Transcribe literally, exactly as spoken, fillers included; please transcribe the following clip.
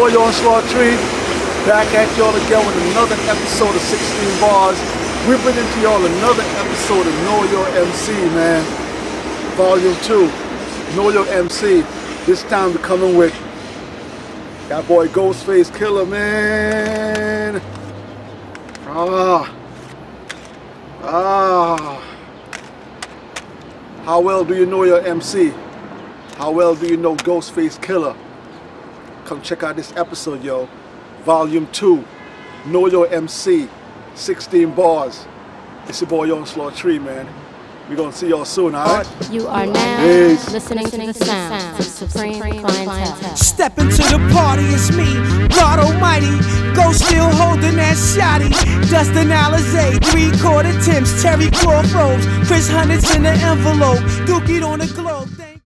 boy Onslaught Tree, back at y'all again with another episode of sixteen Bars. We're bringing to y'all another episode of Know Your M C, man. Volume two, Know Your M C. This time we're coming with that boy Ghostface Killah, man. Ah. Ah. How well do you know your M C? How well do you know Ghostface Killah? Come check out this episode, yo. Volume two, Know Your M C, sixteen Bars. It's your boy Onslaught Tree, man. We're gonna see y'all soon, alright? You are now Peace. listening to the sounds of Supreme Clientele. Step into the party, it's me, God Almighty. Ghost still holding that shotty. Dustin Alizé, three-quarter Timbs, Terry Crawford, Chris Hunter's in the envelope, Dookie on the globe.